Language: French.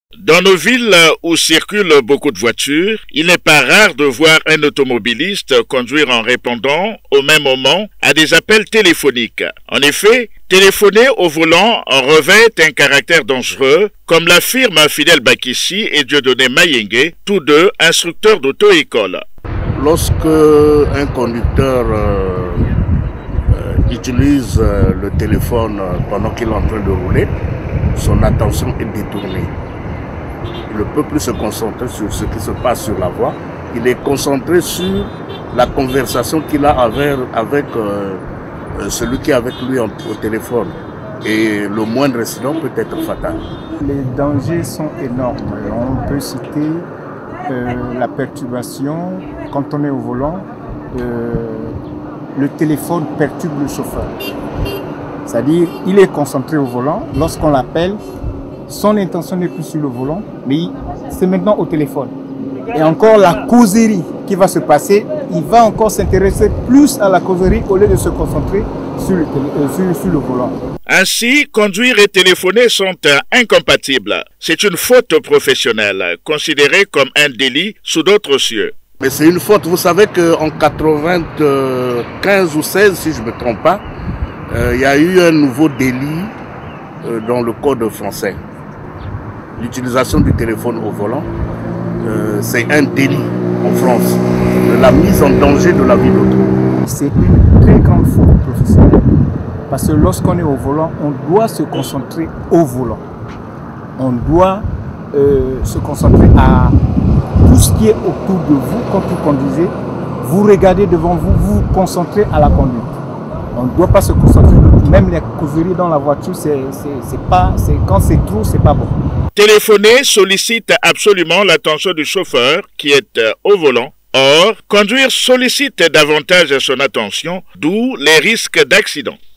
Dans nos villes où circulent beaucoup de voitures, il n'est pas rare de voir un automobiliste conduire en répondant au même moment à des appels téléphoniques. En effet, téléphoner au volant revêt un caractère dangereux, comme l'affirment Fidèle Bakissi et Dieudonné Mayengue, tous deux instructeurs d'auto-école. Lorsque un conducteur utilise le téléphone pendant qu'il est en train de rouler, son attention est détournée. Il ne peut plus se concentrer sur ce qui se passe sur la voie. Il est concentré sur la conversation qu'il a avec celui qui est avec lui au téléphone. Et le moindre incident peut être fatal. Les dangers sont énormes. On peut citer la perturbation. Quand on est au volant, le téléphone perturbe le chauffeur. C'est-à-dire, il est concentré au volant. Lorsqu'on l'appelle, son intention n'est plus sur le volant, mais c'est maintenant au téléphone. Et encore la causerie qui va se passer, il va encore s'intéresser plus à la causerie au lieu de se concentrer sur le volant. Ainsi, conduire et téléphoner sont incompatibles. C'est une faute professionnelle, considérée comme un délit sous d'autres cieux. Mais c'est une faute. Vous savez qu'en 95 ou 16, si je ne me trompe pas, il y a eu un nouveau délit dans le code français. L'utilisation du téléphone au volant, c'est un délit en France. La mise en danger de la vie d'autrui. C'est une très grande faute professionnelle. Parce que lorsqu'on est au volant, on doit se concentrer au volant. On doit se concentrer à tout ce qui est autour de vous quand vous conduisez. Vous regardez devant vous, vous vous concentrez à la conduite. On ne doit pas se concentrer, même les causeries dans la voiture, quand c'est trop, c'est pas bon. Téléphoner sollicite absolument l'attention du chauffeur qui est au volant. Or, conduire sollicite davantage son attention, d'où les risques d'accident.